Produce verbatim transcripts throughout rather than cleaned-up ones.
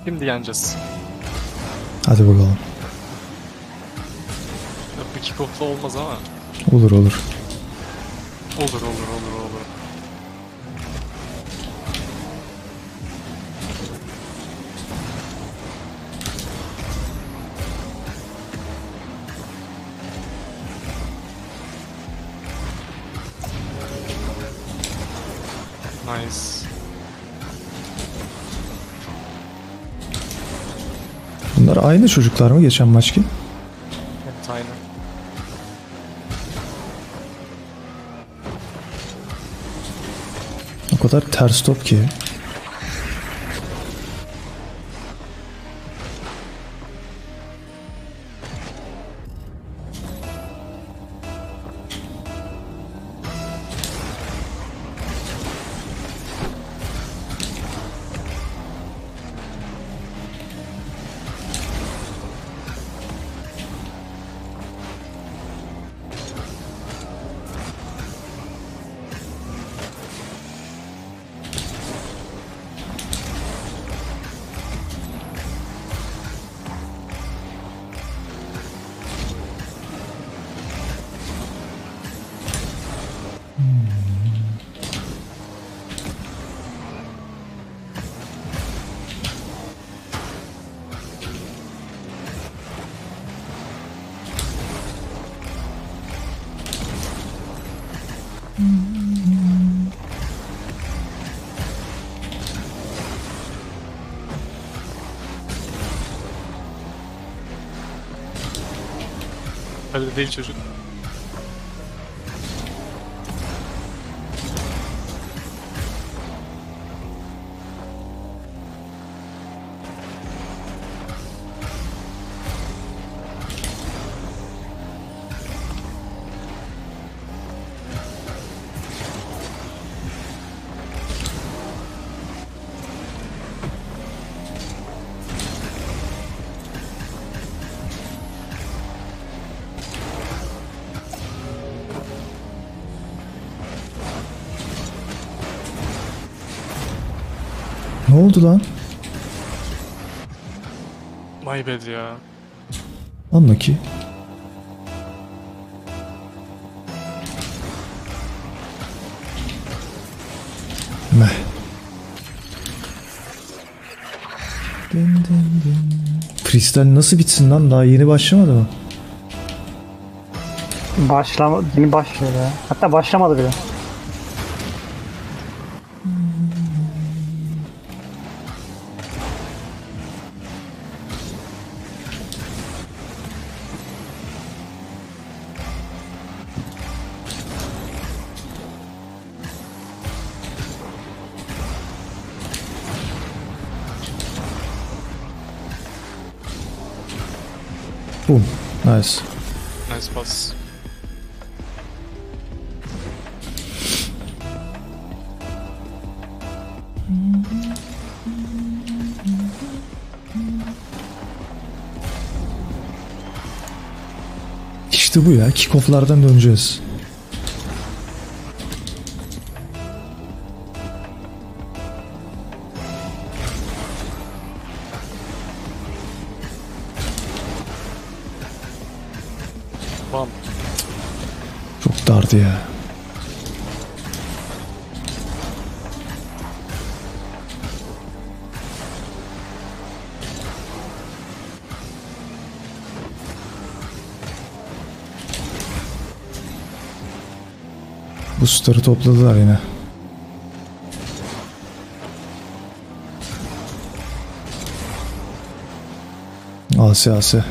Şimdi yeneceğiz. Hadi bakalım. Ya, bu kickoff'la olmaz ama. Olur olur. Olur olur olur olur. Nice. Bunlar aynı çocuklar mı geçen maçki? Evet aynen. O kadar ters top ki. Öyle değil çocuk. Ne oldu lan? My bad ya. Anla ki. Meh. Din din din. Freestyle nasıl bitsin lan? Daha yeni başlamadı mı? Başlama, yeni başlıyor ya. Hatta başlamadı bile. Boom. Nice. Nice pass. İşte bu ya. Kickoff'lardan döneceğiz. Bam. Çok dardı ya. Bu starı topladılar yine. Ase ase.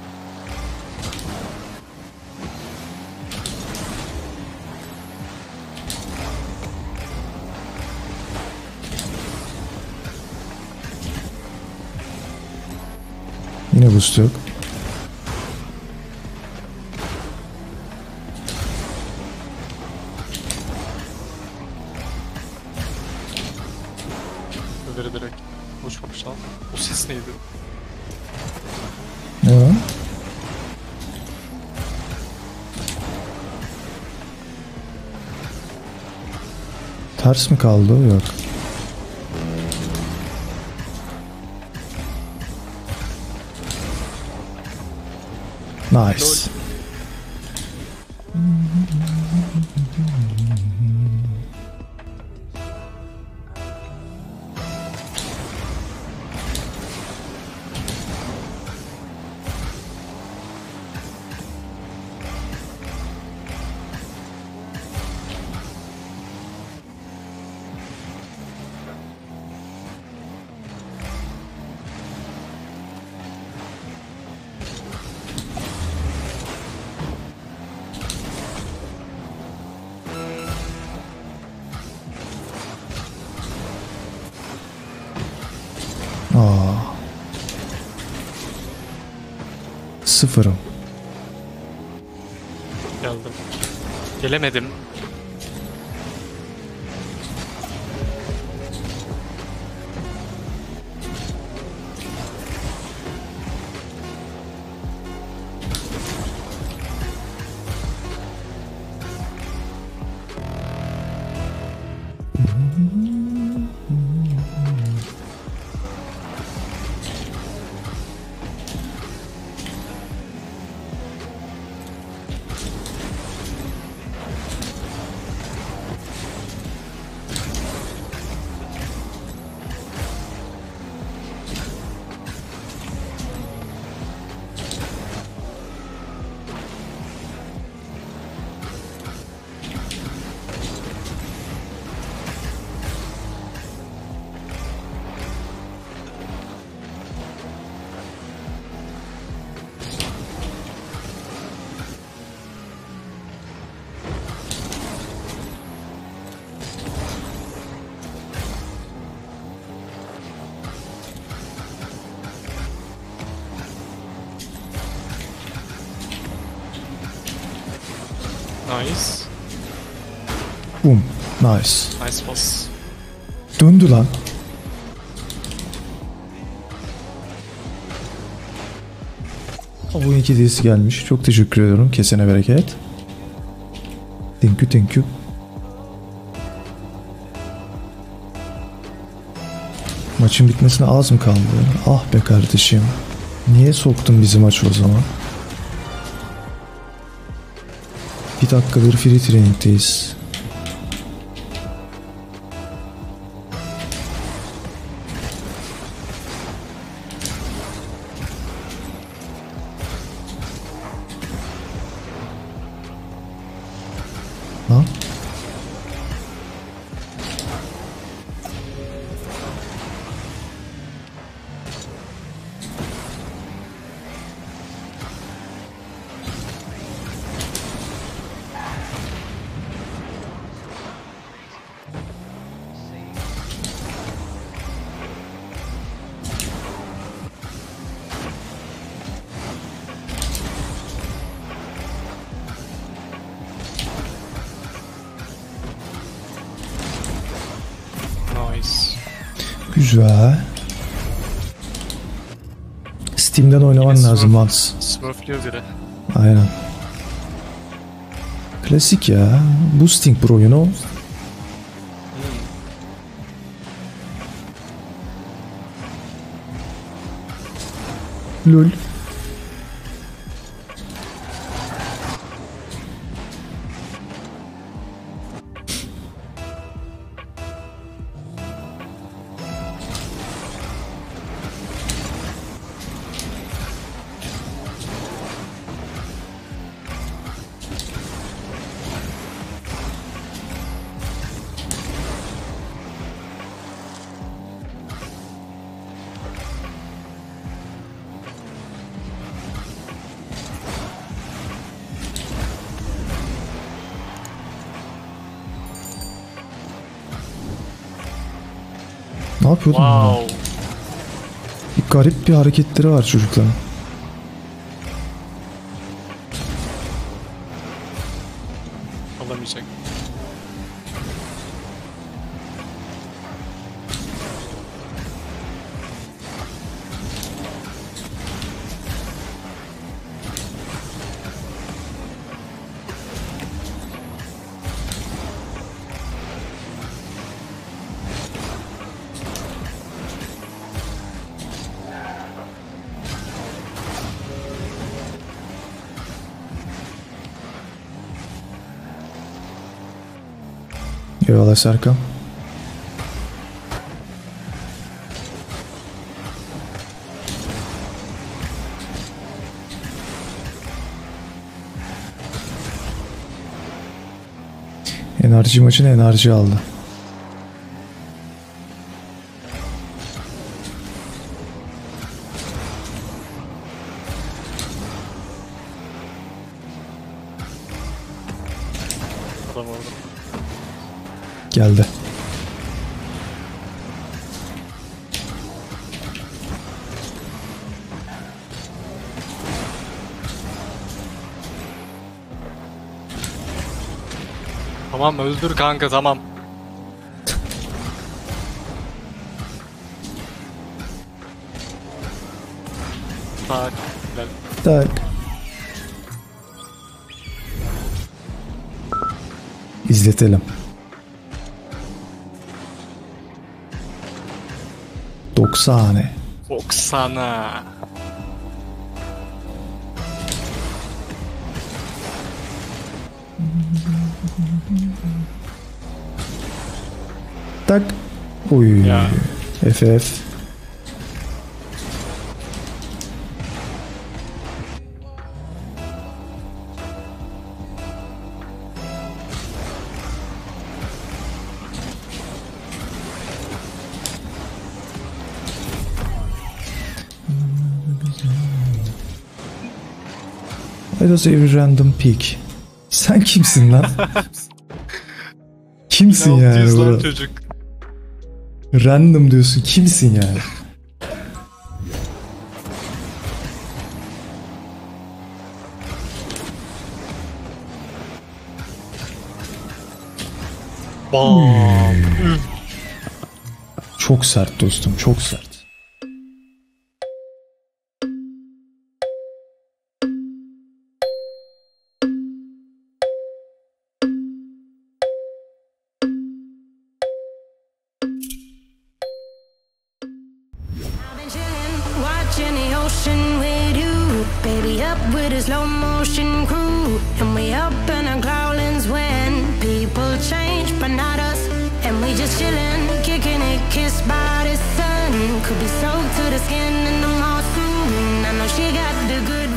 Yine boost yok. Öbürü direkt uçmamış lan. O ses neydi? Ne lan? Ters mi kaldı? Yok. Nice. Aa. Sıfırım. Geldim. Gelemedim. Nice. Boom. Nice. Nice pass. Döndü lan. Oyun iki diyesi gelmiş. Çok teşekkür ediyorum. Kesene bereket. Thank you, thank you. Maçın bitmesine az mı kaldı? Ah be kardeşim. Niye soktun bizi maçı o zaman? Bir dakikadır free training'deyiz. Lan? Nice. Güzel. Steam'den oynaman Yine lazım Smurf- Vance. Smurfluyor biri. Aynen. Klasik ya. Boosting Pro, you know. Lol. Ne yapıyordun lan? Wow. Bir garip bir hareketleri var çocukların. Alamayacak. Eyvallah Serkan. Enerji maçına enerji aldı. Adam orada. Geldi. Tamam öldür kanka tamam. Tak. Helal. Tak. İzletelim. doksan. Oksana. Tak. Uy. Ya. F F. It was a random pick. Sen kimsin lan? Kimsin yani altı yüz lan bro? çocuk. Random diyorsun. Kimsin yani? Bam. Çok sert dostum. Çok sert. Watching the ocean with you, baby, up with a slow motion crew, and we up in our growlings when people change, but not us, and we just chillin', kicking it, kissed by the sun, could be soaked to the skin in the mall soon. I know she got the good